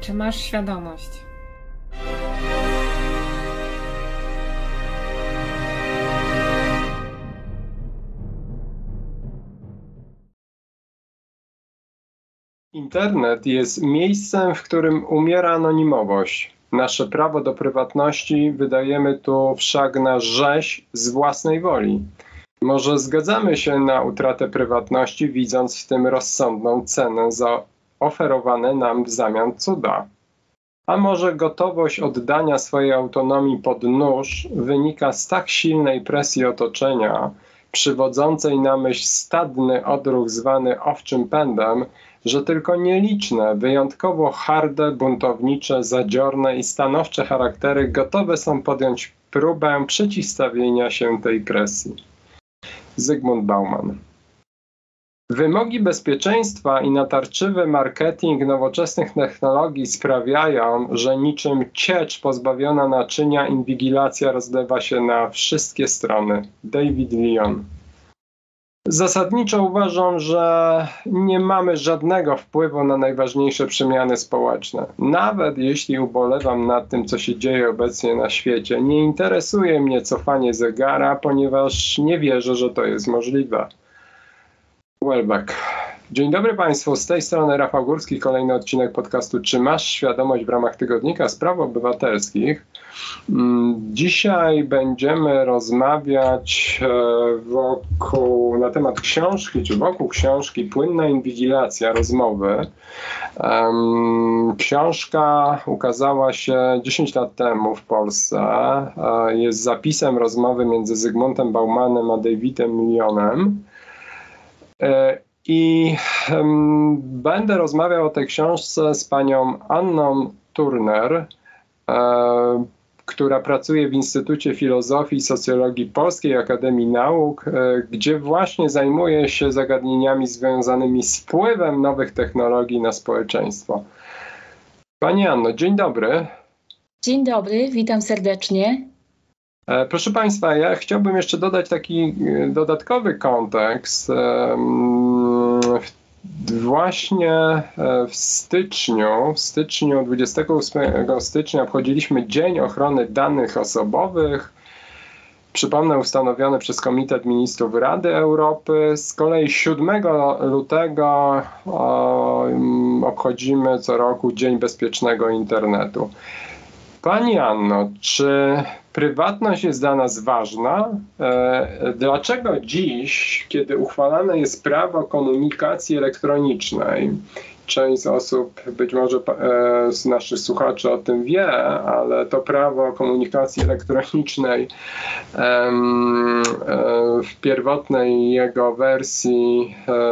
Czy masz świadomość? Internet jest miejscem, w którym umiera anonimowość. Nasze prawo do prywatności wydajemy tu wszak na rzeź z własnej woli. Może zgadzamy się na utratę prywatności, widząc w tym rozsądną cenę za oferowane nam w zamian cuda. A może gotowość oddania swojej autonomii pod nóż wynika z tak silnej presji otoczenia, przywodzącej na myśl stadny odruch zwany owczym pędem, że tylko nieliczne, wyjątkowo harde, buntownicze, zadziorne i stanowcze charaktery gotowe są podjąć próbę przeciwstawienia się tej presji. Zygmunt Bauman. Wymogi bezpieczeństwa i natarczywy marketing nowoczesnych technologii sprawiają, że niczym ciecz pozbawiona naczynia inwigilacja rozlewa się na wszystkie strony. David Lyon. Zasadniczo uważam, że nie mamy żadnego wpływu na najważniejsze przemiany społeczne. Nawet jeśli ubolewam nad tym, co się dzieje obecnie na świecie, nie interesuje mnie cofanie zegara, ponieważ nie wierzę, że to jest możliwe. Welbeck. Dzień dobry Państwu, z tej strony Rafał Górski, kolejny odcinek podcastu Czy masz świadomość w ramach Tygodnika Spraw Obywatelskich. Dzisiaj będziemy rozmawiać na temat książki, czy wokół książki Płynna inwigilacja, rozmowy. Książka ukazała się 10 lat temu w Polsce. Jest zapisem rozmowy między Zygmuntem Baumanem a Davidem Lyonem. I będę rozmawiał o tej książce z panią Anną Turner, która pracuje w Instytucie Filozofii i Socjologii Polskiej Akademii Nauk, gdzie właśnie zajmuje się zagadnieniami związanymi z wpływem nowych technologii na społeczeństwo. Pani Anno, dzień dobry. Dzień dobry, witam serdecznie. Proszę Państwa, ja chciałbym jeszcze dodać taki dodatkowy kontekst. Właśnie w styczniu 28 stycznia obchodziliśmy Dzień Ochrony Danych Osobowych. Przypomnę, ustanowiony przez Komitet Ministrów Rady Europy. Z kolei 7 lutego obchodzimy co roku Dzień Bezpiecznego Internetu. Pani Anno, czy prywatność jest dla nas ważna? Dlaczego dziś, kiedy uchwalane jest prawo komunikacji elektronicznej, część z osób, być może z naszych słuchaczy o tym wie, ale to prawo komunikacji elektronicznej w pierwotnej jego wersji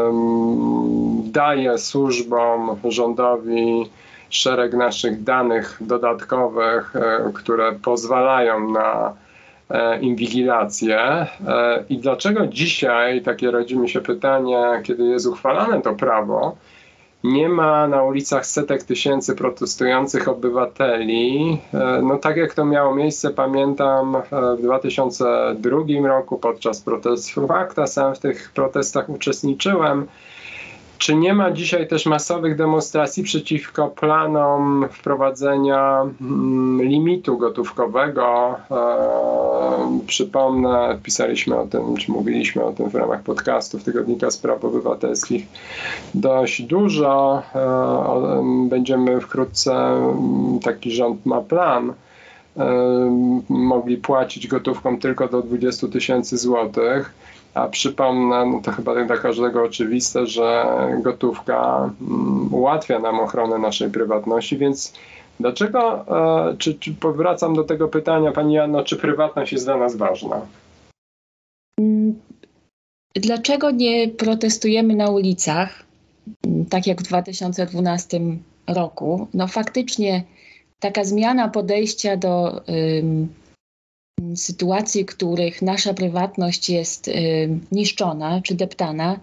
daje służbom, rządowi szereg naszych danych dodatkowych, które pozwalają na inwigilację. I dlaczego dzisiaj, takie rodzi mi się pytanie, kiedy jest uchwalane to prawo, nie ma na ulicach setek tysięcy protestujących obywateli? No tak jak to miało miejsce, pamiętam, w 2002 roku podczas protestów ACTA, sam w tych protestach uczestniczyłem. Czy nie ma dzisiaj też masowych demonstracji przeciwko planom wprowadzenia limitu gotówkowego? Przypomnę, pisaliśmy o tym, czy mówiliśmy o tym w ramach podcastów Tygodnika Spraw Obywatelskich dość dużo. Będziemy wkrótce, taki rząd ma plan, mogli płacić gotówką tylko do 20 000 złotych. A przypomnę, no to chyba dla każdego oczywiste, że gotówka ułatwia nam ochronę naszej prywatności, więc dlaczego, czy powracam do tego pytania, Pani Anno, czy prywatność jest dla nas ważna? Dlaczego nie protestujemy na ulicach, tak jak w 2012 roku? No faktycznie taka zmiana podejścia do sytuacji, w których nasza prywatność jest niszczona czy deptana,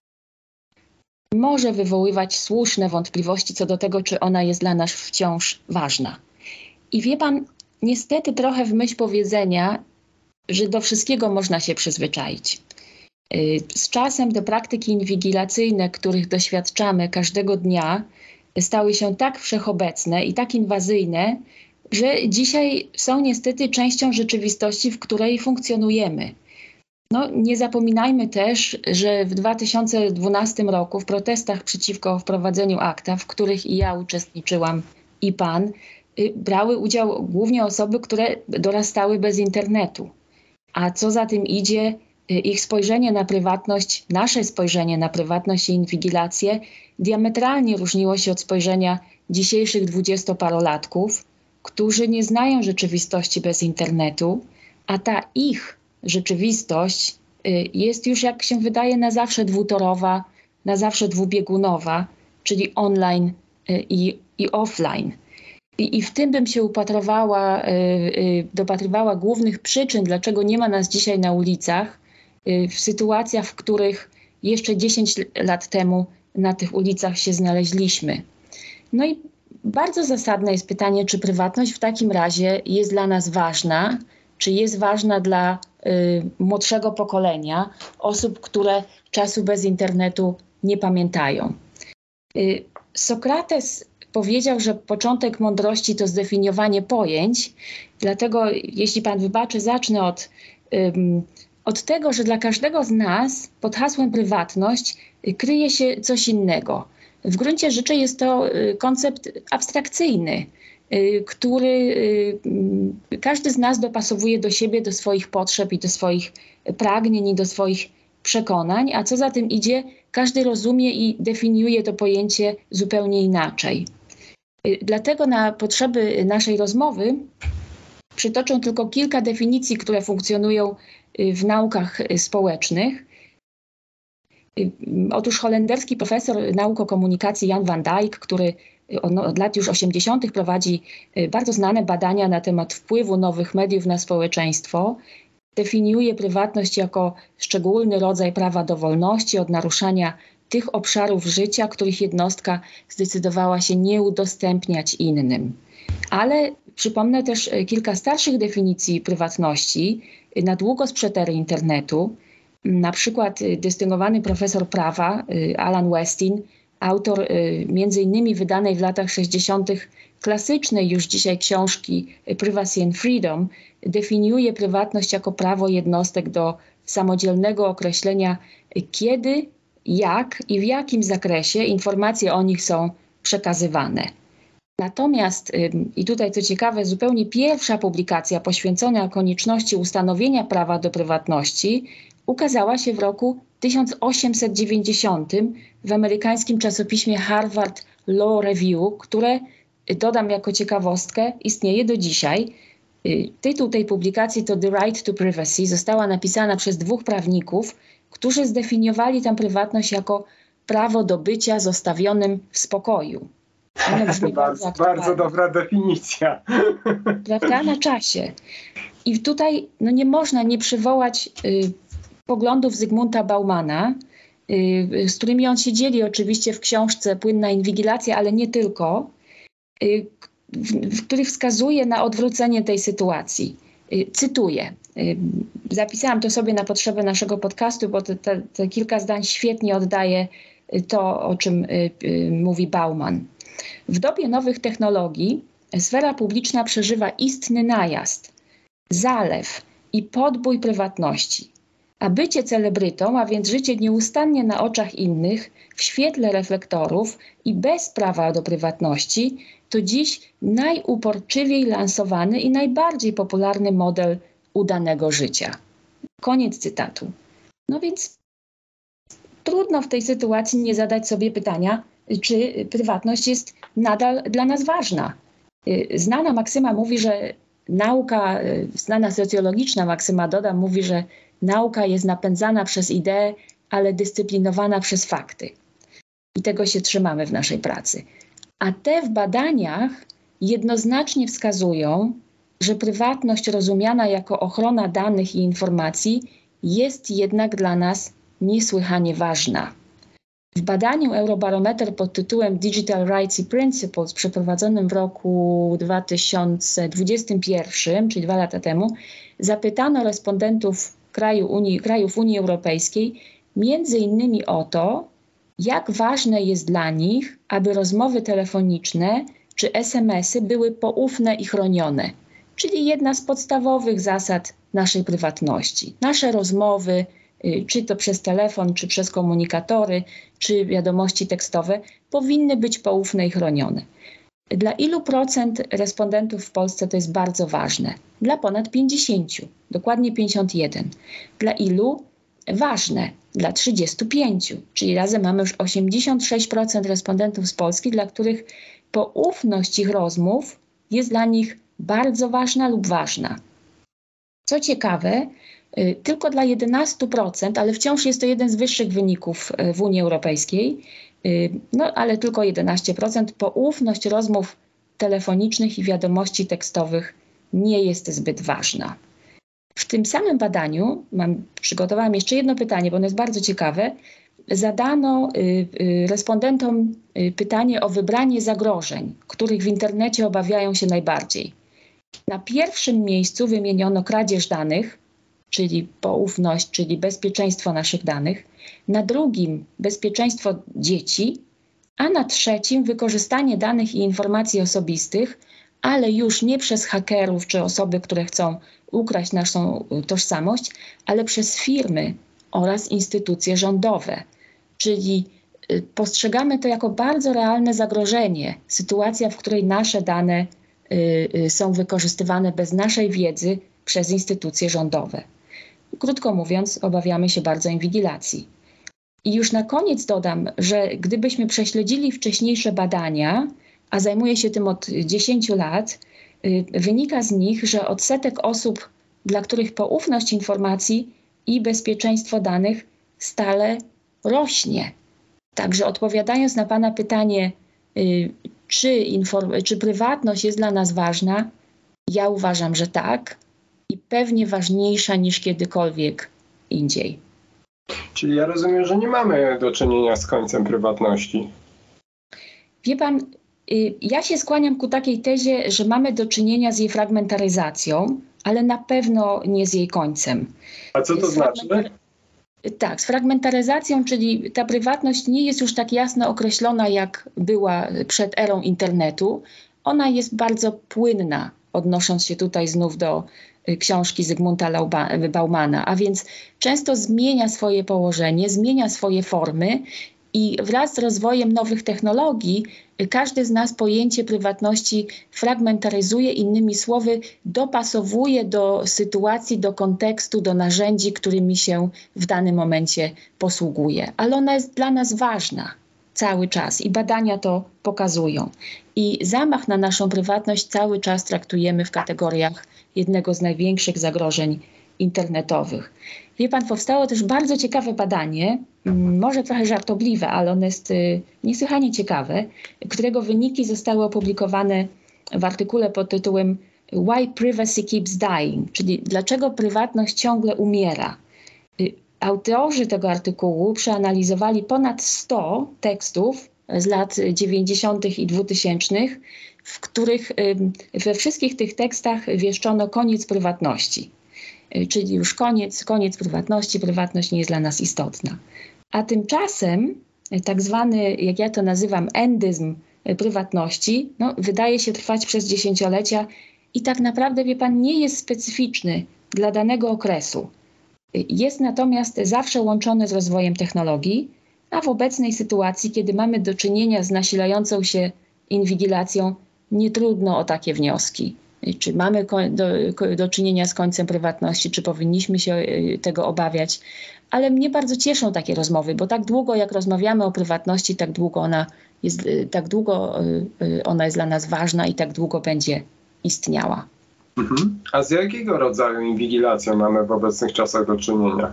może wywoływać słuszne wątpliwości co do tego, czy ona jest dla nas wciąż ważna. I wie pan, niestety trochę w myśl powiedzenia, że do wszystkiego można się przyzwyczaić. Z czasem te praktyki inwigilacyjne, których doświadczamy każdego dnia, stały się tak wszechobecne i tak inwazyjne, że dzisiaj są niestety częścią rzeczywistości, w której funkcjonujemy. No, nie zapominajmy też, że w 2012 roku w protestach przeciwko wprowadzeniu ACTA, w których i ja uczestniczyłam, i pan, brały udział głównie osoby, które dorastały bez internetu. A co za tym idzie, ich spojrzenie na prywatność, nasze spojrzenie na prywatność i inwigilację diametralnie różniło się od spojrzenia dzisiejszych 20-parolatków, którzy nie znają rzeczywistości bez internetu, a ta ich rzeczywistość jest już, jak się wydaje, na zawsze dwutorowa, na zawsze dwubiegunowa, czyli online i offline. I w tym bym się dopatrywała głównych przyczyn, dlaczego nie ma nas dzisiaj na ulicach, w sytuacjach, w których jeszcze 10 lat temu na tych ulicach się znaleźliśmy. No i bardzo zasadne jest pytanie, czy prywatność w takim razie jest dla nas ważna, czy jest ważna dla młodszego pokolenia, osób, które czasu bez internetu nie pamiętają. Sokrates powiedział, że początek mądrości to zdefiniowanie pojęć, dlatego jeśli pan wybaczy, zacznę od tego, że dla każdego z nas pod hasłem prywatność kryje się coś innego. W gruncie rzeczy jest to koncept abstrakcyjny, który każdy z nas dopasowuje do siebie, do swoich potrzeb i do swoich pragnień i do swoich przekonań, a co za tym idzie, każdy rozumie i definiuje to pojęcie zupełnie inaczej. Dlatego na potrzeby naszej rozmowy przytoczę tylko kilka definicji, które funkcjonują w naukach społecznych. Otóż holenderski profesor nauk o komunikacji Jan van Dijk, który od lat już 80. prowadzi bardzo znane badania na temat wpływu nowych mediów na społeczeństwo, definiuje prywatność jako szczególny rodzaj prawa do wolności od naruszania tych obszarów życia, których jednostka zdecydowała się nie udostępniać innym. Ale przypomnę też kilka starszych definicji prywatności na długo sprzed ery internetu. Na przykład dystyngowany profesor prawa Alan Westin, autor między innymi wydanej w latach 60. klasycznej już dzisiaj książki Privacy and Freedom, definiuje prywatność jako prawo jednostek do samodzielnego określenia, kiedy, jak i w jakim zakresie informacje o nich są przekazywane. Natomiast, i tutaj co ciekawe, zupełnie pierwsza publikacja poświęcona konieczności ustanowienia prawa do prywatności ukazała się w roku 1890 w amerykańskim czasopiśmie Harvard Law Review, które, dodam jako ciekawostkę, istnieje do dzisiaj. Tytuł tej publikacji to The Right to Privacy. Została napisana przez dwóch prawników, którzy zdefiniowali tam prywatność jako prawo do bycia zostawionym w spokoju. Bardzo dobra definicja. Prawda? Na czasie. I tutaj nie można nie przywołać poglądów Zygmunta Baumana, z którymi on się dzieli oczywiście w książce Płynna inwigilacja, ale nie tylko, w których wskazuje na odwrócenie tej sytuacji. Cytuję. Zapisałam to sobie na potrzeby naszego podcastu, bo te kilka zdań świetnie oddaje to, o czym mówi Bauman. W dobie nowych technologii sfera publiczna przeżywa istny najazd, zalew i podbój prywatności. A bycie celebrytą, a więc życie nieustannie na oczach innych, w świetle reflektorów i bez prawa do prywatności, to dziś najuporczywiej lansowany i najbardziej popularny model udanego życia. Koniec cytatu. No więc trudno w tej sytuacji nie zadać sobie pytania, czy prywatność jest nadal dla nas ważna. Znana maksyma mówi, że nauka, znana socjologiczna maksyma, dodam, mówi, że nauka jest napędzana przez idee, ale dyscyplinowana przez fakty. I tego się trzymamy w naszej pracy. A te w badaniach jednoznacznie wskazują, że prywatność rozumiana jako ochrona danych i informacji jest jednak dla nas niesłychanie ważna. W badaniu Eurobarometer pod tytułem Digital Rights and Principles przeprowadzonym w roku 2021, czyli 2 lata temu, zapytano respondentów krajów Unii Europejskiej między innymi o to, jak ważne jest dla nich, aby rozmowy telefoniczne czy SMS-y były poufne i chronione. Czyli jedna z podstawowych zasad naszej prywatności. Nasze rozmowy, czy to przez telefon, czy przez komunikatory, czy wiadomości tekstowe, powinny być poufne i chronione. Dla ilu procent respondentów w Polsce to jest bardzo ważne? Dla ponad 50, dokładnie 51. Dla ilu? Ważne, dla 35, czyli razem mamy już 86% respondentów z Polski, dla których poufność ich rozmów jest dla nich bardzo ważna lub ważna. Co ciekawe, tylko dla 11%, ale wciąż jest to jeden z wyższych wyników w Unii Europejskiej, no ale tylko 11%, poufność rozmów telefonicznych i wiadomości tekstowych nie jest zbyt ważna. W tym samym badaniu, przygotowałam jeszcze jedno pytanie, bo ono jest bardzo ciekawe, zadano respondentom pytanie o wybranie zagrożeń, których w internecie obawiają się najbardziej. Na pierwszym miejscu wymieniono kradzież danych, czyli poufność, czyli bezpieczeństwo naszych danych. Na drugim bezpieczeństwo dzieci, a na trzecim wykorzystanie danych i informacji osobistych, ale już nie przez hakerów czy osoby, które chcą ukraść naszą tożsamość, ale przez firmy oraz instytucje rządowe. Czyli postrzegamy to jako bardzo realne zagrożenie, sytuacja, w której nasze dane są wykorzystywane bez naszej wiedzy przez instytucje rządowe. Krótko mówiąc, obawiamy się bardzo inwigilacji. I już na koniec dodam, że gdybyśmy prześledzili wcześniejsze badania, a zajmuję się tym od 10 lat, wynika z nich, że odsetek osób, dla których poufność informacji i bezpieczeństwo danych stale rośnie. Także odpowiadając na Pana pytanie, czy prywatność jest dla nas ważna, ja uważam, że tak i pewnie ważniejsza niż kiedykolwiek indziej. Czyli ja rozumiem, że nie mamy do czynienia z końcem prywatności. Wie Pan, ja się skłaniam ku takiej tezie, że mamy do czynienia z jej fragmentaryzacją, ale na pewno nie z jej końcem. A co to znaczy? Tak, z fragmentaryzacją, czyli ta prywatność nie jest już tak jasno określona, jak była przed erą internetu. Ona jest bardzo płynna, odnosząc się tutaj znów do książki Zygmunta Baumana, a więc często zmienia swoje położenie, zmienia swoje formy i wraz z rozwojem nowych technologii każdy z nas pojęcie prywatności fragmentaryzuje, innymi słowy dopasowuje do sytuacji, do kontekstu, do narzędzi, którymi się w danym momencie posługuje. Ale ona jest dla nas ważna cały czas i badania to pokazują. I zamach na naszą prywatność cały czas traktujemy w kategoriach jednego z największych zagrożeń internetowych. Wie Pan, powstało też bardzo ciekawe badanie, może trochę żartobliwe, ale ono jest niesłychanie ciekawe, którego wyniki zostały opublikowane w artykule pod tytułem Why Privacy Keeps Dying, czyli dlaczego prywatność ciągle umiera. Autorzy tego artykułu przeanalizowali ponad 100 tekstów z lat 90. i 2000, w których we wszystkich tych tekstach wieszczono koniec prywatności. Czyli już koniec prywatności, prywatność nie jest dla nas istotna. A tymczasem tak zwany, jak ja to nazywam, endyzm prywatności, wydaje się trwać przez dziesięciolecia i tak naprawdę, wie Pan, nie jest specyficzny dla danego okresu. Jest natomiast zawsze łączony z rozwojem technologii, a w obecnej sytuacji, kiedy mamy do czynienia z nasilającą się inwigilacją, nie trudno o takie wnioski. Czy mamy do czynienia z końcem prywatności, czy powinniśmy się tego obawiać. Ale mnie bardzo cieszą takie rozmowy, bo tak długo jak rozmawiamy o prywatności, tak długo ona jest dla nas ważna i tak długo będzie istniała. A z jakiego rodzaju inwigilacją mamy w obecnych czasach do czynienia?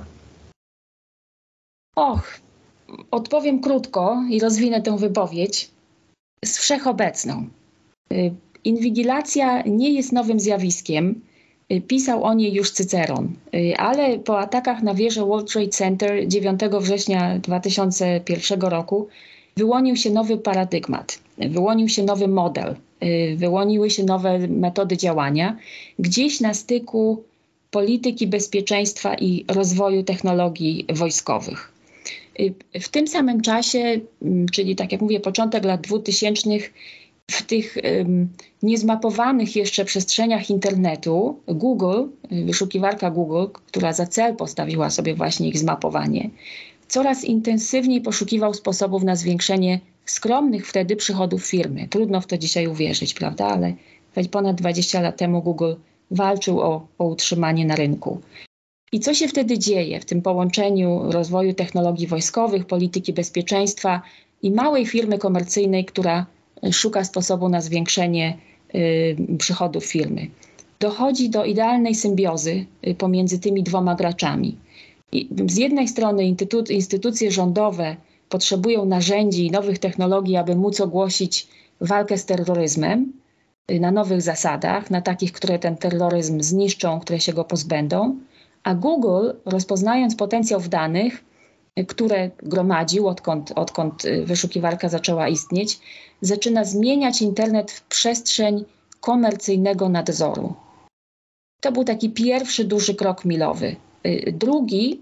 Odpowiem krótko i rozwinę tę wypowiedź. Z wszechobecną. Inwigilacja nie jest nowym zjawiskiem. Pisał o niej już Cyceron, ale po atakach na wieżę World Trade Center 9 września 2001 roku wyłonił się nowy paradygmat, wyłonił się nowy model, wyłoniły się nowe metody działania, gdzieś na styku polityki bezpieczeństwa i rozwoju technologii wojskowych. W tym samym czasie, czyli tak jak mówię, początek lat 2000, w tych niezmapowanych jeszcze przestrzeniach internetu Google, wyszukiwarka Google, która za cel postawiła sobie właśnie ich zmapowanie, coraz intensywniej poszukiwał sposobów na zwiększenie skromnych wtedy przychodów firmy. Trudno w to dzisiaj uwierzyć, prawda? Ale ponad 20 lat temu Google walczył o utrzymanie na rynku. I co się wtedy dzieje w tym połączeniu rozwoju technologii wojskowych, polityki bezpieczeństwa i małej firmy komercyjnej, która szuka sposobu na zwiększenie przychodów firmy? Dochodzi do idealnej symbiozy pomiędzy tymi dwoma graczami. I z jednej strony instytucje rządowe potrzebują narzędzi i nowych technologii, aby móc ogłosić walkę z terroryzmem na nowych zasadach, na takich, które ten terroryzm zniszczą, które się go pozbędą. A Google, rozpoznając potencjał w danych, które gromadził, odkąd wyszukiwarka zaczęła istnieć, zaczyna zmieniać internet w przestrzeń komercyjnego nadzoru. To był taki pierwszy duży krok milowy. Drugi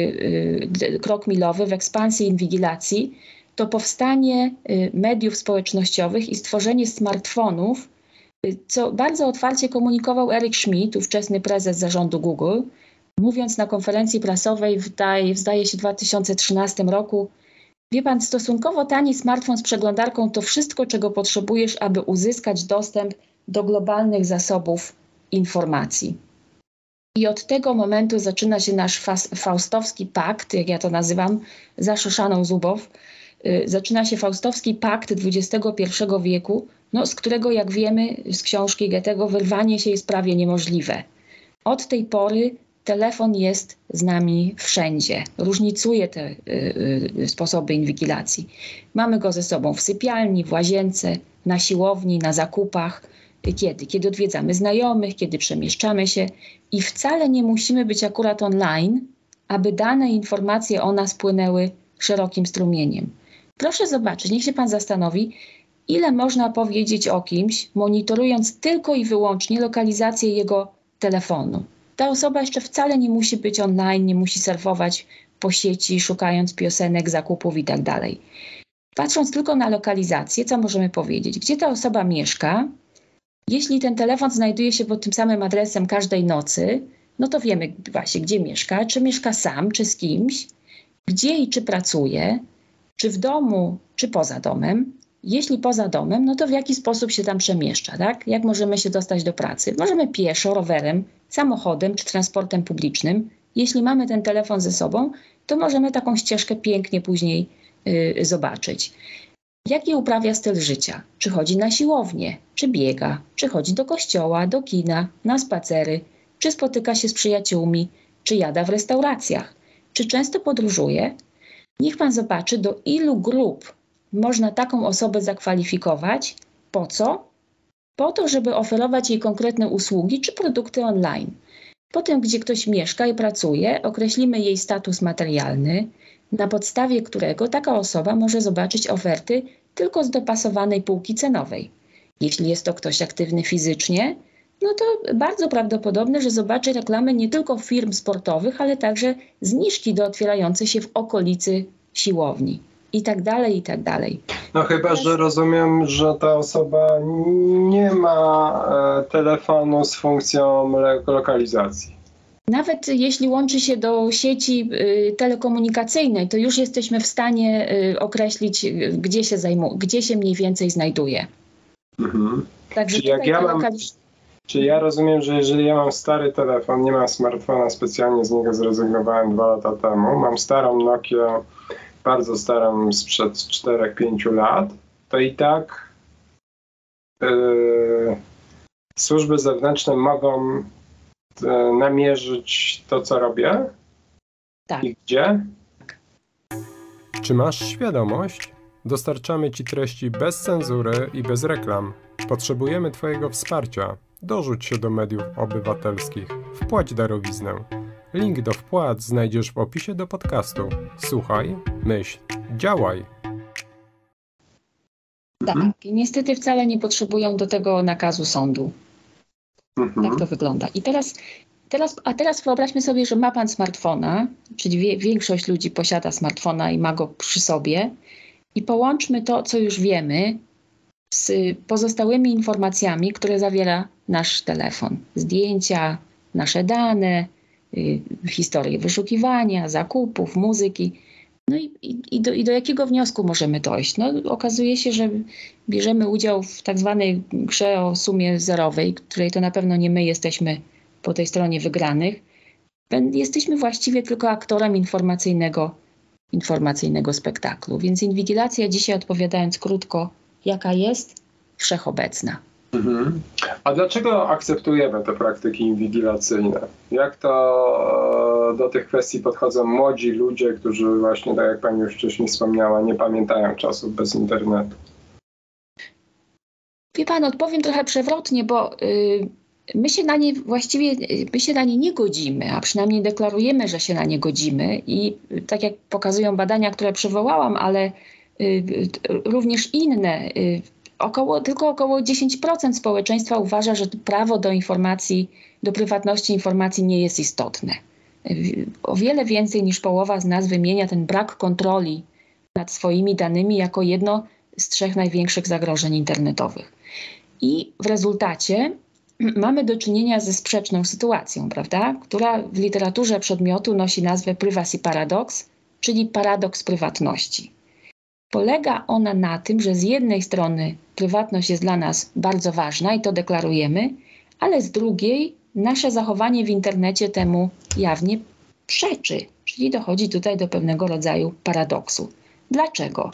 krok milowy w ekspansji i inwigilacji to powstanie mediów społecznościowych i stworzenie smartfonów, co bardzo otwarcie komunikował Eric Schmidt, ówczesny prezes zarządu Google, mówiąc na konferencji prasowej zdaje się w 2013 roku: wie pan, stosunkowo tani smartfon z przeglądarką to wszystko, czego potrzebujesz, aby uzyskać dostęp do globalnych zasobów informacji. I od tego momentu zaczyna się nasz faustowski pakt, jak ja to nazywam, za Szoszaną Zubow. Zaczyna się faustowski pakt XXI wieku, z którego, jak wiemy z książki Goethego, wyrwanie się jest prawie niemożliwe. Od tej pory telefon jest z nami wszędzie. Różnicuje te sposoby inwigilacji. Mamy go ze sobą w sypialni, w łazience, na siłowni, na zakupach. Kiedy odwiedzamy znajomych, kiedy przemieszczamy się i wcale nie musimy być akurat online, aby dane informacje o nas płynęły szerokim strumieniem. Proszę zobaczyć, niech się pan zastanowi, ile można powiedzieć o kimś, monitorując tylko i wyłącznie lokalizację jego telefonu. Ta osoba jeszcze wcale nie musi być online, nie musi surfować po sieci, szukając piosenek, zakupów i tak dalej. Patrząc tylko na lokalizację, co możemy powiedzieć? Gdzie ta osoba mieszka? Jeśli ten telefon znajduje się pod tym samym adresem każdej nocy, to wiemy właśnie, gdzie mieszka, czy mieszka sam, czy z kimś, gdzie i czy pracuje, czy w domu, czy poza domem. Jeśli poza domem, to w jaki sposób się tam przemieszcza, tak? Jak możemy się dostać do pracy? Możemy pieszo, rowerem, samochodem czy transportem publicznym. Jeśli mamy ten telefon ze sobą, to możemy taką ścieżkę pięknie później zobaczyć. Jaki uprawia styl życia? Czy chodzi na siłownię, czy biega, czy chodzi do kościoła, do kina, na spacery, czy spotyka się z przyjaciółmi, czy jada w restauracjach, czy często podróżuje? Niech pan zobaczy, do ilu grup można taką osobę zakwalifikować. Po co? Po to, żeby oferować jej konkretne usługi czy produkty online. Potem, gdzie ktoś mieszka i pracuje, określimy jej status materialny, na podstawie którego taka osoba może zobaczyć oferty tylko z dopasowanej półki cenowej. Jeśli jest to ktoś aktywny fizycznie, to bardzo prawdopodobne, że zobaczy reklamy nie tylko firm sportowych, ale także zniżki do otwierające się w okolicy siłowni. I tak dalej, i tak dalej. Chyba, że rozumiem, że ta osoba nie ma telefonu z funkcją lokalizacji. Nawet jeśli łączy się do sieci telekomunikacyjnej, to już jesteśmy w stanie określić, gdzie się mniej więcej znajduje. Mhm. Także Czyli ja rozumiem, że jeżeli ja mam stary telefon, nie mam smartfona, specjalnie z niego zrezygnowałem 2 lata temu, mam starą Nokię, bardzo starą sprzed 4-5 lat, to i tak służby zewnętrzne mogą namierzyć to, co robię? Tak. I gdzie? Czy masz świadomość? Dostarczamy Ci treści bez cenzury i bez reklam. Potrzebujemy Twojego wsparcia. Dorzuć się do mediów obywatelskich. Wpłać darowiznę. Link do wpłat znajdziesz w opisie do podcastu. Słuchaj, myśl, działaj. Tak, i niestety wcale nie potrzebują do tego nakazu sądu. Tak to wygląda. I teraz teraz wyobraźmy sobie, że ma pan smartfona, czyli większość ludzi posiada smartfona i ma go przy sobie, i połączmy to, co już wiemy, z pozostałymi informacjami, które zawiera nasz telefon. Zdjęcia, nasze dane, historię wyszukiwania, zakupów, muzyki. No i do jakiego wniosku możemy dojść? No, okazuje się, że bierzemy udział w tak zwanej grze o sumie zerowej, której to na pewno nie my jesteśmy po tej stronie wygranych. Jesteśmy właściwie tylko aktorem informacyjnego spektaklu. Więc inwigilacja dzisiaj, odpowiadając krótko, jaka jest? Wszechobecna. Mhm. A dlaczego akceptujemy te praktyki inwigilacyjne? Jak to do tych kwestii podchodzą młodzi ludzie, którzy właśnie, tak jak pani już wcześniej wspomniała, nie pamiętają czasów bez internetu? Wie pan, odpowiem trochę przewrotnie, bo my się na nie nie godzimy, a przynajmniej deklarujemy, że się na nie godzimy i tak jak pokazują badania, które przywołałam, ale również inne, tylko około 10% społeczeństwa uważa, że prawo do informacji, do prywatności informacji nie jest istotne. O wiele więcej niż połowa z nas wymienia ten brak kontroli nad swoimi danymi jako jedno z 3 największych zagrożeń internetowych. I w rezultacie mamy do czynienia ze sprzeczną sytuacją, prawda? Która w literaturze przedmiotu nosi nazwę privacy paradox, czyli paradoks prywatności. Polega ona na tym, że z jednej strony prywatność jest dla nas bardzo ważna i to deklarujemy, ale z drugiej nasze zachowanie w internecie temu jawnie przeczy, czyli dochodzi tutaj do pewnego rodzaju paradoksu. Dlaczego?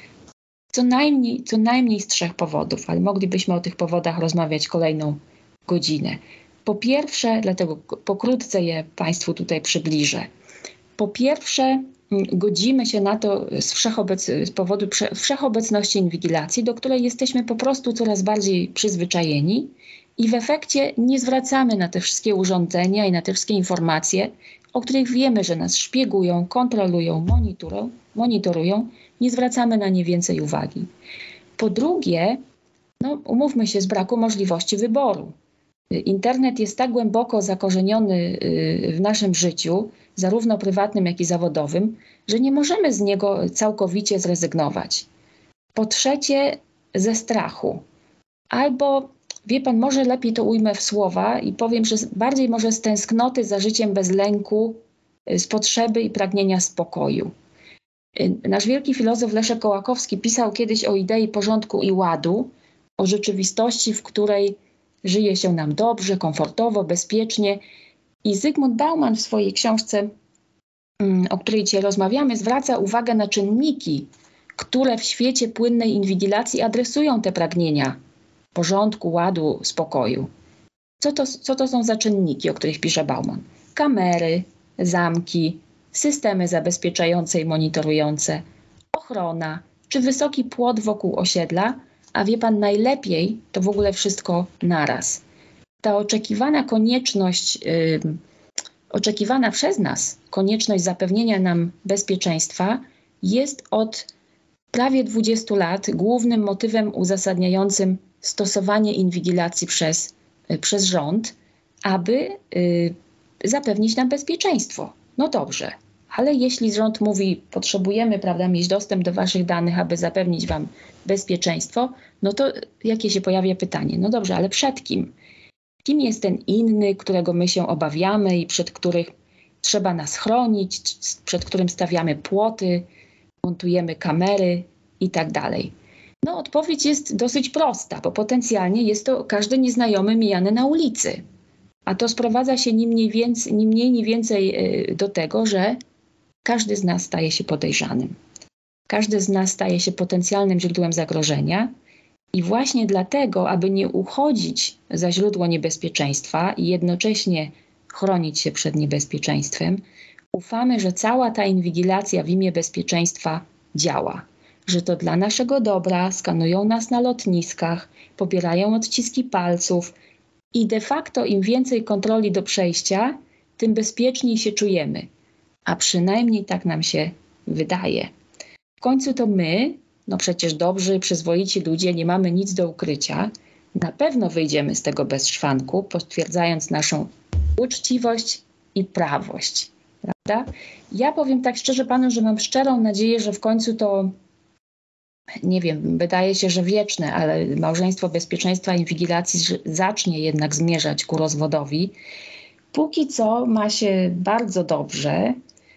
Co najmniej z 3 powodów, ale moglibyśmy o tych powodach rozmawiać kolejną godzinę. Po pierwsze, dlatego pokrótce je Państwu tutaj przybliżę. Po pierwsze, godzimy się na to z powodu wszechobecności inwigilacji, do której jesteśmy po prostu coraz bardziej przyzwyczajeni i w efekcie nie zwracamy na te wszystkie urządzenia i na te wszystkie informacje, o których wiemy, że nas szpiegują, kontrolują, monitorują, nie zwracamy na nie więcej uwagi. Po drugie, umówmy się, z braku możliwości wyboru. Internet jest tak głęboko zakorzeniony w naszym życiu, zarówno prywatnym, jak i zawodowym, że nie możemy z niego całkowicie zrezygnować. Po trzecie, ze strachu. Albo, wie pan, może lepiej to ujmę w słowa i powiem, że bardziej może z tęsknoty za życiem bez lęku, z potrzeby i pragnienia spokoju. Nasz wielki filozof Leszek Kołakowski pisał kiedyś o idei porządku i ładu, o rzeczywistości, w której żyje się nam dobrze, komfortowo, bezpiecznie. I Zygmunt Bauman w swojej książce, o której dzisiaj rozmawiamy, zwraca uwagę na czynniki, które w świecie płynnej inwigilacji adresują te pragnienia porządku, ładu, spokoju. Co to są za czynniki, o których pisze Bauman? Kamery, zamki, systemy zabezpieczające i monitorujące, ochrona czy wysoki płot wokół osiedla, a wie pan, najlepiej to w ogóle wszystko naraz. Ta oczekiwana przez nas konieczność zapewnienia nam bezpieczeństwa jest od prawie 20 lat głównym motywem uzasadniającym stosowanie inwigilacji przez rząd, aby zapewnić nam bezpieczeństwo. No dobrze, ale jeśli rząd mówi, potrzebujemy, prawda, mieć dostęp do waszych danych, aby zapewnić wam bezpieczeństwo, no to jakie się pojawia pytanie? No dobrze, ale przed kim? Kim jest ten inny, którego my się obawiamy i przed których trzeba nas chronić, przed którym stawiamy płoty, montujemy kamery i tak dalej? No odpowiedź jest dosyć prosta, bo potencjalnie jest to każdy nieznajomy mijany na ulicy. A to sprowadza się ni mniej, ni więcej do tego, że każdy z nas staje się podejrzanym. Każdy z nas staje się potencjalnym źródłem zagrożenia i właśnie dlatego, aby nie uchodzić za źródło niebezpieczeństwa i jednocześnie chronić się przed niebezpieczeństwem, ufamy, że cała ta inwigilacja w imię bezpieczeństwa działa. Że to dla naszego dobra, skanują nas na lotniskach, pobierają odciski palców i de facto im więcej kontroli do przejścia, tym bezpieczniej się czujemy. A przynajmniej tak nam się wydaje. W końcu to my, no przecież dobrzy, przyzwoici ludzie, nie mamy nic do ukrycia. Na pewno wyjdziemy z tego bez szwanku, potwierdzając naszą uczciwość i prawość. Prawda? Ja powiem tak szczerze panu, że mam szczerą nadzieję, że w końcu to, nie wiem, wydaje się, że wieczne, ale małżeństwo bezpieczeństwa i inwigilacji zacznie jednak zmierzać ku rozwodowi. Póki co ma się bardzo dobrze,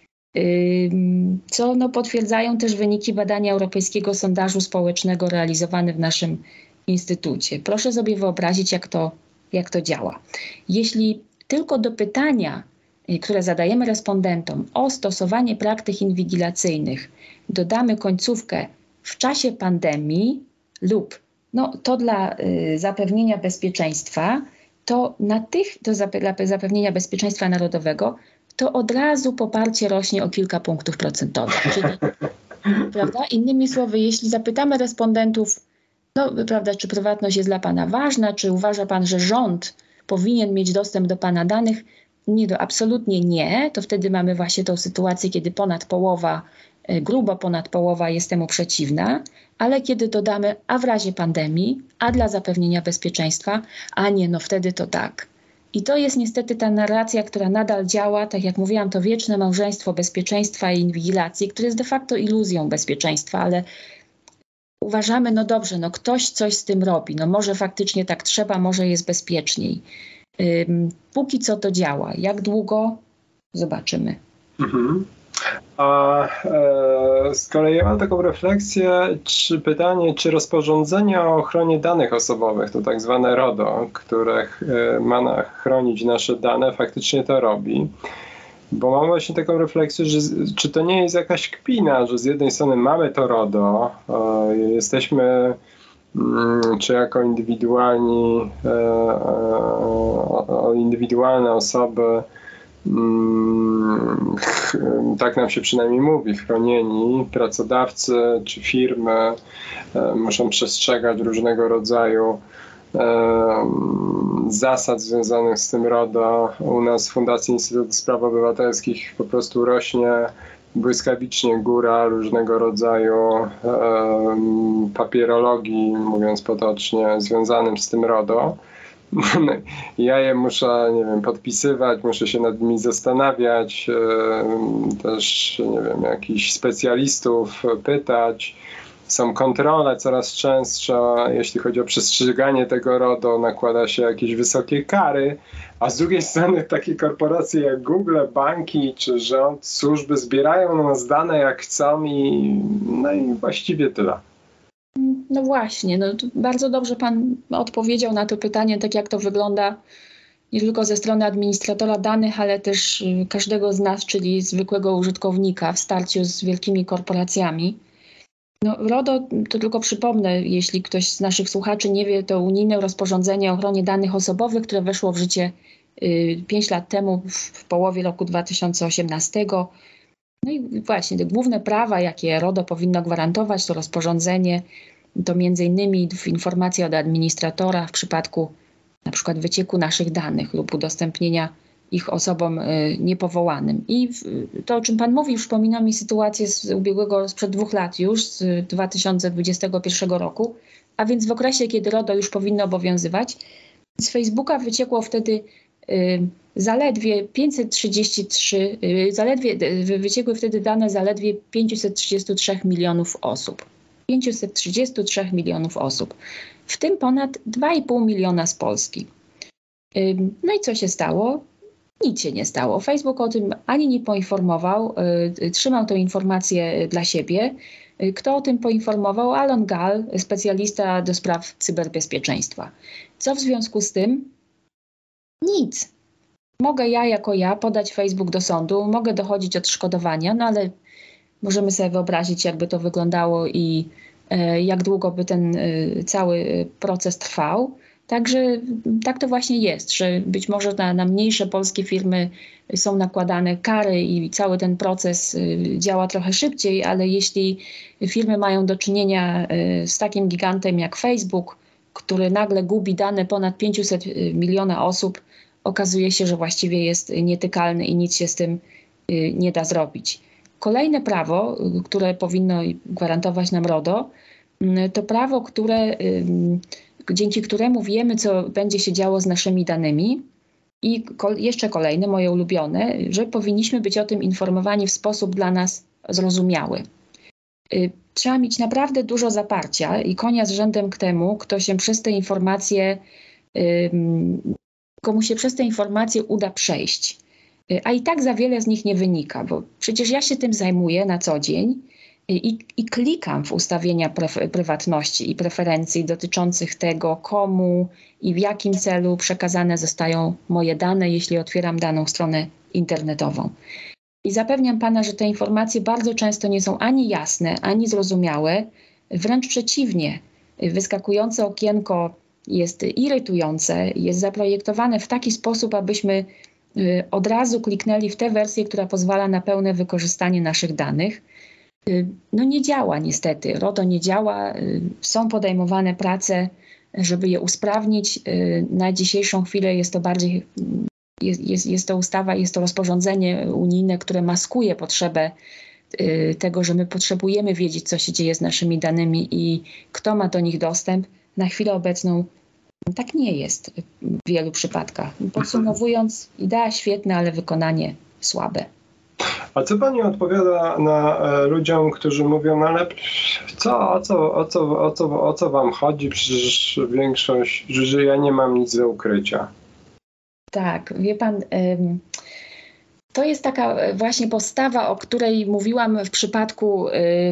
co potwierdzają też wyniki badania Europejskiego Sondażu Społecznego realizowane w naszym instytucie. Proszę sobie wyobrazić, jak to działa. Jeśli tylko do pytania, które zadajemy respondentom o stosowanie praktyk inwigilacyjnych, dodamy końcówkę w czasie pandemii lub to dla zapewnienia bezpieczeństwa, to dla zapewnienia bezpieczeństwa narodowego, to od razu poparcie rośnie o kilka punktów procentowych. Czyli, prawda? Innymi słowy, jeśli zapytamy respondentów, prawda, czy prywatność jest dla pana ważna, czy uważa pan, że rząd powinien mieć dostęp do pana danych, absolutnie nie, to wtedy mamy właśnie tą sytuację, kiedy grubo ponad połowa jest temu przeciwna, ale kiedy dodamy, a w razie pandemii, a dla zapewnienia bezpieczeństwa, a nie, wtedy to tak. I to jest niestety ta narracja, która nadal działa, tak jak mówiłam, to wieczne małżeństwo bezpieczeństwa i inwigilacji, które jest de facto iluzją bezpieczeństwa, ale uważamy, dobrze, ktoś coś z tym robi, może faktycznie tak trzeba, może jest bezpieczniej. Póki co to działa. Jak długo? Zobaczymy. Mhm. A z kolei ja mam taką refleksję, pytanie, czy rozporządzenie o ochronie danych osobowych, to tak zwane RODO, które ma chronić nasze dane, faktycznie to robi. Bo mam właśnie taką refleksję, że czy to nie jest jakaś kpina, że z jednej strony mamy to RODO, jesteśmy czy jako indywidualne osoby, tak nam się przynajmniej mówi, chronieni, pracodawcy czy firmy muszą przestrzegać różnego rodzaju zasad związanych z tym RODO. U nas w Fundacji Instytutu Spraw Obywatelskich po prostu rośnie błyskawicznie góra różnego rodzaju papierologii, mówiąc potocznie, związanym z tym RODO. Ja je muszę, podpisywać, muszę się nad nimi zastanawiać, też, jakichś specjalistów pytać. Są kontrole coraz częstsze, jeśli chodzi o przestrzeganie tego RODO, nakłada się jakieś wysokie kary, a z drugiej strony takie korporacje jak Google, banki czy rząd, służby zbierają na nas dane jak chcą i właściwie tyle. No właśnie, bardzo dobrze pan odpowiedział na to pytanie, tak jak to wygląda nie tylko ze strony administratora danych, ale też każdego z nas, czyli zwykłego użytkownika w starciu z wielkimi korporacjami. RODO, to tylko przypomnę, jeśli ktoś z naszych słuchaczy nie wie, to unijne rozporządzenie o ochronie danych osobowych, które weszło w życie 5 lat temu, w połowie roku 2018. I właśnie te główne prawa, jakie RODO powinno gwarantować, to rozporządzenie, to między innymi informacja od administratora w przypadku na przykład wycieku naszych danych lub udostępnienia ich osobom niepowołanym. I to, o czym pan mówi, przypomina mi sytuację sprzed 2 lat już, z 2021 roku, a więc w okresie, kiedy RODO już powinno obowiązywać. Z Facebooka wyciekło wtedy wyciekły wtedy dane zaledwie 533 milionów osób. 533 milionów osób, w tym ponad 2,5 miliona z Polski. No i co się stało? Nic się nie stało. Facebook o tym ani nie poinformował, trzymał tę informację dla siebie. Kto o tym poinformował? Alon Gall, specjalista do spraw cyberbezpieczeństwa. Co w związku z tym? Nic. Mogę jako ja podać Facebook do sądu, mogę dochodzić odszkodowania, ale możemy sobie wyobrazić, jakby to wyglądało i jak długo by ten cały proces trwał. Także tak to właśnie jest, że być może na mniejsze polskie firmy są nakładane kary i cały ten proces działa trochę szybciej, ale jeśli firmy mają do czynienia z takim gigantem jak Facebook, który nagle gubi dane ponad 500 miliona osób, okazuje się, że właściwie jest nietykalny i nic się z tym nie da zrobić. Kolejne prawo, które powinno gwarantować nam RODO, to prawo, dzięki któremu wiemy, co będzie się działo z naszymi danymi. I jeszcze kolejne, moje ulubione, że powinniśmy być o tym informowani w sposób dla nas zrozumiały. Trzeba mieć naprawdę dużo zaparcia i konia z rzędem k temu, komu się przez te informacje uda przejść. A i tak za wiele z nich nie wynika, bo przecież ja się tym zajmuję na co dzień i klikam w ustawienia prywatności i preferencji dotyczących tego, komu i w jakim celu przekazane zostają moje dane, jeśli otwieram daną stronę internetową. I zapewniam pana, że te informacje bardzo często nie są ani jasne, ani zrozumiałe, wręcz przeciwnie. Wyskakujące okienko jest irytujące, jest zaprojektowane w taki sposób, abyśmy od razu kliknęli w tę wersję, która pozwala na pełne wykorzystanie naszych danych. No nie działa niestety, RODO nie działa, są podejmowane prace, żeby je usprawnić. Na dzisiejszą chwilę jest to bardziej, jest to ustawa, jest to rozporządzenie unijne, które maskuje potrzebę tego, że my potrzebujemy wiedzieć, co się dzieje z naszymi danymi i kto ma do nich dostęp. Na chwilę obecną tak nie jest w wielu przypadkach. Podsumowując, idea świetna, ale wykonanie słabe. A co pani odpowiada ludziom, którzy mówią, no ale o co wam chodzi? Przecież większość, że ja nie mam nic do ukrycia. Tak, wie pan, to jest taka właśnie postawa, o której mówiłam w przypadku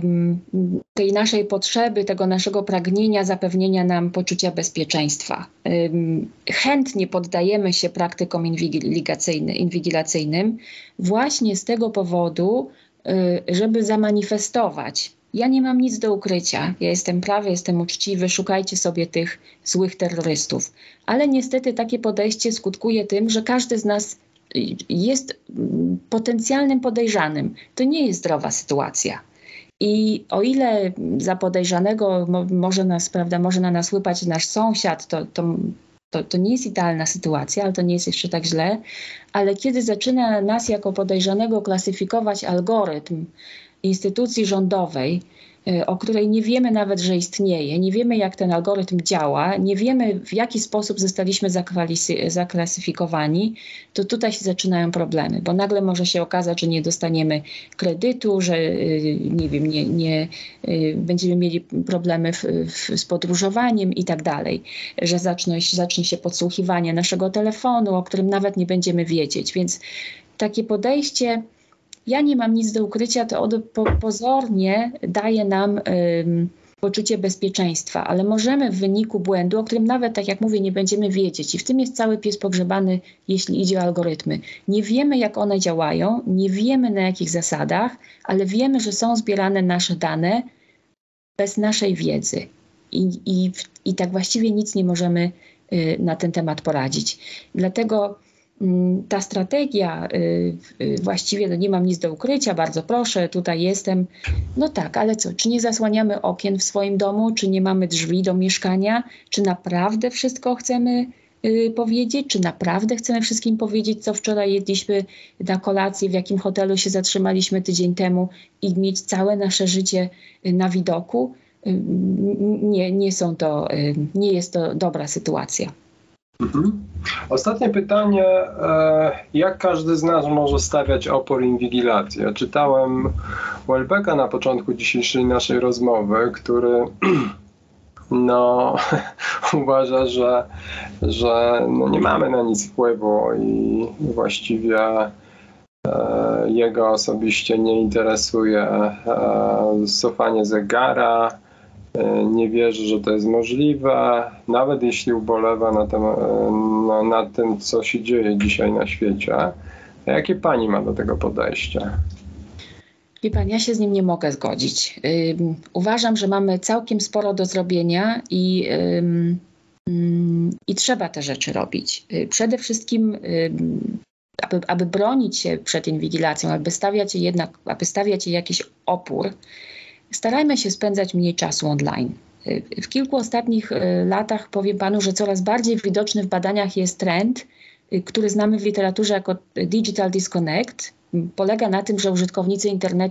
tej naszej potrzeby, tego naszego pragnienia zapewnienia nam poczucia bezpieczeństwa. Chętnie poddajemy się praktykom inwigilacyjnym właśnie z tego powodu, żeby zamanifestować: ja nie mam nic do ukrycia, ja jestem prawy, jestem uczciwy, szukajcie sobie tych złych terrorystów. Ale niestety takie podejście skutkuje tym, że każdy z nas jest potencjalnym podejrzanym. To nie jest zdrowa sytuacja. I o ile za podejrzanego może na nas łypać nasz sąsiad, to nie jest idealna sytuacja, ale to nie jest jeszcze tak źle. Ale kiedy zaczyna nas jako podejrzanego klasyfikować algorytm instytucji rządowej, o której nie wiemy nawet, że istnieje, nie wiemy, jak ten algorytm działa, nie wiemy, w jaki sposób zostaliśmy zaklasyfikowani, to tutaj się zaczynają problemy, bo nagle może się okazać, że nie dostaniemy kredytu, że nie wiem, nie będziemy mieli problemy z podróżowaniem i tak dalej, że zacznie się podsłuchiwanie naszego telefonu, o którym nawet nie będziemy wiedzieć. Więc takie podejście: ja nie mam nic do ukrycia, to pozornie daje nam poczucie bezpieczeństwa, ale możemy w wyniku błędu, o którym nawet, tak jak mówię, nie będziemy wiedzieć, i w tym jest cały pies pogrzebany, jeśli idzie o algorytmy. Nie wiemy, jak one działają, nie wiemy, na jakich zasadach, ale wiemy, że są zbierane nasze dane bez naszej wiedzy. I tak właściwie nic nie możemy na ten temat poradzić. Dlatego ta strategia, właściwie nie mam nic do ukrycia, bardzo proszę, tutaj jestem. No tak, ale co, czy nie zasłaniamy okien w swoim domu, czy nie mamy drzwi do mieszkania, czy naprawdę wszystko chcemy powiedzieć, czy naprawdę chcemy wszystkim powiedzieć, co wczoraj jedliśmy na kolację, w jakim hotelu się zatrzymaliśmy tydzień temu i mieć całe nasze życie na widoku? Nie jest to dobra sytuacja. Ostatnie pytanie, jak każdy z nas może stawiać opór inwigilacji? Ja czytałem Welbecka na początku dzisiejszej naszej rozmowy, który uważa, że nie mamy na nic wpływu i właściwie jego osobiście nie interesuje cofanie zegara. Nie wierzy, że to jest możliwe, nawet jeśli ubolewa nad tym, co się dzieje dzisiaj na świecie. A jakie pani ma do tego podejście? Wie pan, ja się z nim nie mogę zgodzić. Uważam, że mamy całkiem sporo do zrobienia i trzeba te rzeczy robić. Przede wszystkim, aby bronić się przed inwigilacją, aby stawiać jej jakiś opór, starajmy się spędzać mniej czasu online. W kilku ostatnich latach powiem panu, że coraz bardziej widoczny w badaniach jest trend, który znamy w literaturze jako digital disconnect. Polega na tym, że użytkownicy internetu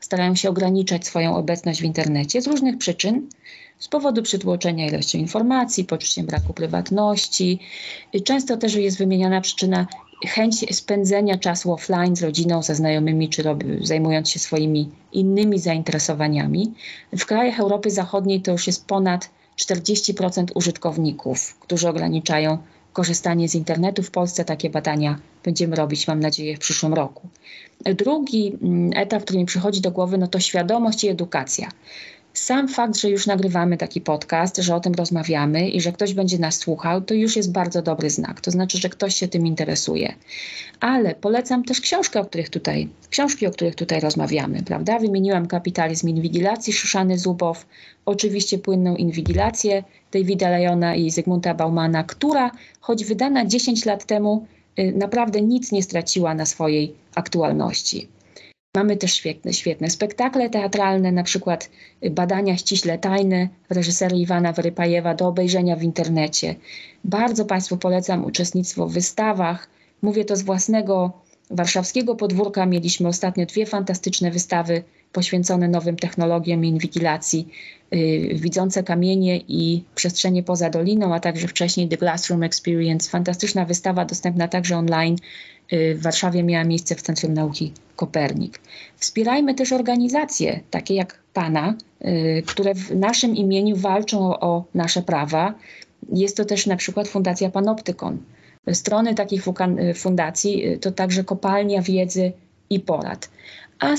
starają się ograniczać swoją obecność w internecie z różnych przyczyn. Z powodu przytłoczenia ilością informacji, poczuciem braku prywatności. Często też jest wymieniana przyczyna chęć spędzenia czasu offline z rodziną, ze znajomymi, czy zajmując się swoimi innymi zainteresowaniami. W krajach Europy Zachodniej to już jest ponad 40% użytkowników, którzy ograniczają korzystanie z internetu. W Polsce takie badania będziemy robić, mam nadzieję, w przyszłym roku. Drugi etap, który mi przychodzi do głowy, no to świadomość i edukacja. Sam fakt, że już nagrywamy taki podcast, że o tym rozmawiamy i że ktoś będzie nas słuchał, to już jest bardzo dobry znak. To znaczy, że ktoś się tym interesuje. Ale polecam też książki, o których tutaj rozmawiamy, prawda? Wymieniłam Kapitalizm inwigilacji Szuszany Zubow, oczywiście Płynną inwigilację Davida Lyona i Zygmunta Baumana, która, choć wydana 10 lat temu, naprawdę nic nie straciła na swojej aktualności. Mamy też świetne spektakle teatralne, na przykład Badania ściśle tajne w reżyserii Iwana Wyrypajewa, do obejrzenia w internecie. Bardzo Państwu polecam uczestnictwo w wystawach. Mówię to z własnego warszawskiego podwórka. Mieliśmy ostatnio 2 fantastyczne wystawy poświęcone nowym technologiom i inwigilacji. Widzące kamienie i przestrzenie poza doliną, a także wcześniej The Glassroom Experience. Fantastyczna wystawa, dostępna także online. W Warszawie miała miejsce w Centrum Nauki Kopernik. Wspierajmy też organizacje, takie jak Pana, które w naszym imieniu walczą o nasze prawa. Jest to też na przykład Fundacja Panoptykon. Strony takich fundacji to także kopalnia wiedzy i porad. A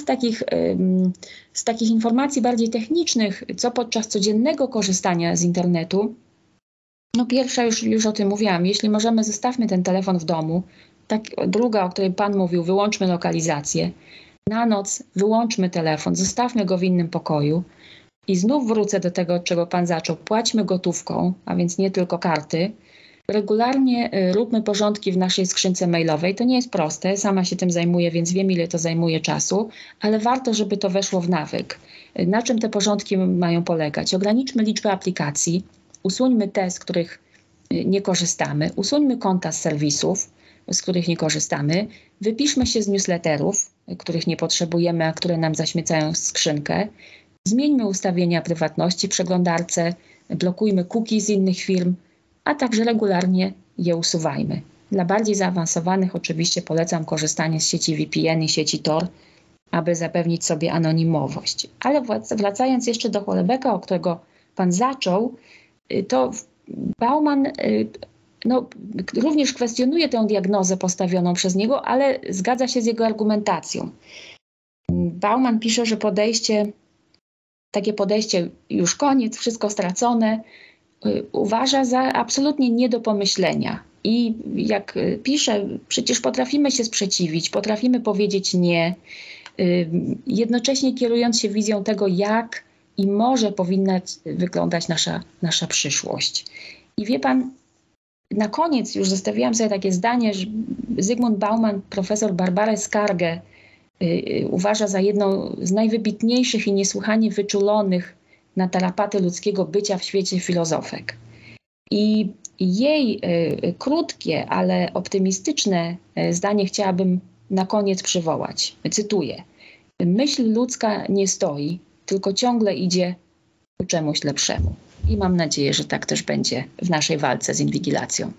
z takich informacji bardziej technicznych, co podczas codziennego korzystania z internetu, no pierwsza już o tym mówiłam, jeśli możemy, zostawmy ten telefon w domu. Druga, o której Pan mówił, wyłączmy lokalizację. Na noc wyłączmy telefon, zostawmy go w innym pokoju. I znów wrócę do tego, od czego Pan zaczął. Płaćmy gotówką, a więc nie tylko karty. Regularnie róbmy porządki w naszej skrzynce mailowej. To nie jest proste, sama się tym zajmuję, więc wiem, ile to zajmuje czasu, ale warto, żeby to weszło w nawyk. Na czym te porządki mają polegać? Ograniczmy liczbę aplikacji, usuńmy te, z których nie korzystamy, usuńmy konta z serwisów, z których nie korzystamy, wypiszmy się z newsletterów, których nie potrzebujemy, a które nam zaśmiecają skrzynkę, zmieńmy ustawienia prywatności w przeglądarce, blokujmy cookies z innych firm, a także regularnie je usuwajmy. Dla bardziej zaawansowanych oczywiście polecam korzystanie z sieci VPN i sieci Tor, aby zapewnić sobie anonimowość. Ale wracając jeszcze do Houellebecqa, o którego Pan zaczął, to Bauman również kwestionuje tę diagnozę postawioną przez niego, ale zgadza się z jego argumentacją. Bauman pisze, że takie podejście już koniec, wszystko stracone, uważa za absolutnie nie do pomyślenia. I jak pisze, przecież potrafimy się sprzeciwić, potrafimy powiedzieć nie, jednocześnie kierując się wizją tego, jak i może powinna wyglądać nasza przyszłość. I wie Pan, na koniec już zostawiłam sobie takie zdanie, że Zygmunt Bauman, profesor Barbarę Skargę, uważa za jedną z najwybitniejszych i niesłychanie wyczulonych na tarapaty ludzkiego bycia w świecie filozofek. I jej krótkie, ale optymistyczne zdanie chciałabym na koniec przywołać. Cytuję. Myśl ludzka nie stoi, tylko ciągle idzie ku czemuś lepszemu. I mam nadzieję, że tak też będzie w naszej walce z inwigilacją.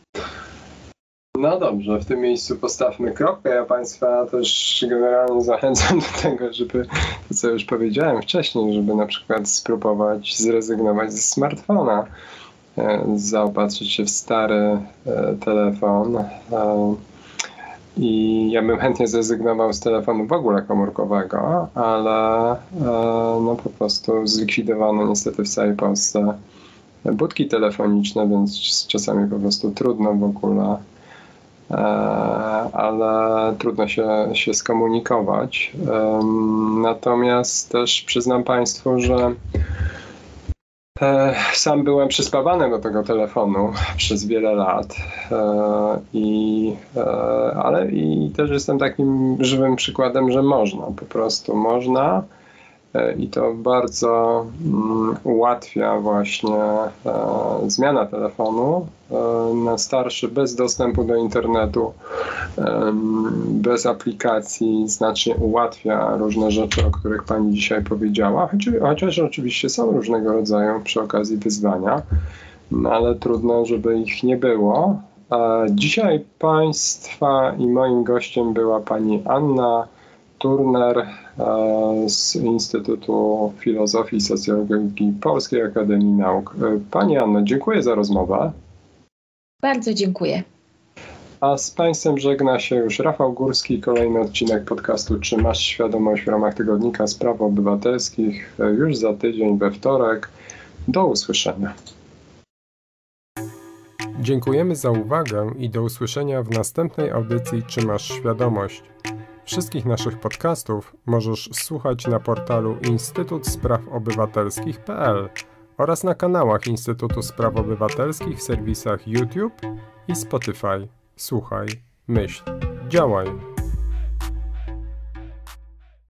No dobrze, w tym miejscu postawmy kropkę. Ja Państwa też generalnie zachęcam do tego, żeby, to co już powiedziałem wcześniej, żeby na przykład spróbować zrezygnować ze smartfona, zaopatrzyć się w stary telefon. I ja bym chętnie zrezygnował z telefonu w ogóle komórkowego, ale no po prostu zlikwidowano niestety w całej Polsce budki telefoniczne, więc czasami po prostu trudno w ogóle, ale trudno się skomunikować. Natomiast też przyznam Państwu, że sam byłem przyspawany do tego telefonu przez wiele lat, ale i też jestem takim żywym przykładem, że można, po prostu można i to bardzo ułatwia właśnie zmiana telefonu na starszy, bez dostępu do internetu, bez aplikacji, znacznie ułatwia różne rzeczy, o których Pani dzisiaj powiedziała, chociaż oczywiście są różnego rodzaju przy okazji wyzwania, no ale trudno, żeby ich nie było. Dzisiaj Państwa i moim gościem była Pani Anna Turner z Instytutu Filozofii i Socjologii Polskiej Akademii Nauk. Pani Anno, dziękuję za rozmowę. Bardzo dziękuję. A z Państwem żegna się już Rafał Górski. Kolejny odcinek podcastu Czy masz świadomość w ramach Tygodnika Spraw Obywatelskich już za tydzień we wtorek. Do usłyszenia. Dziękujemy za uwagę i do usłyszenia w następnej audycji Czy masz świadomość? Wszystkich naszych podcastów możesz słuchać na portalu instytutsprawoobywatelskich.pl oraz na kanałach Instytutu Spraw Obywatelskich w serwisach YouTube i Spotify. Słuchaj, myśl, działaj.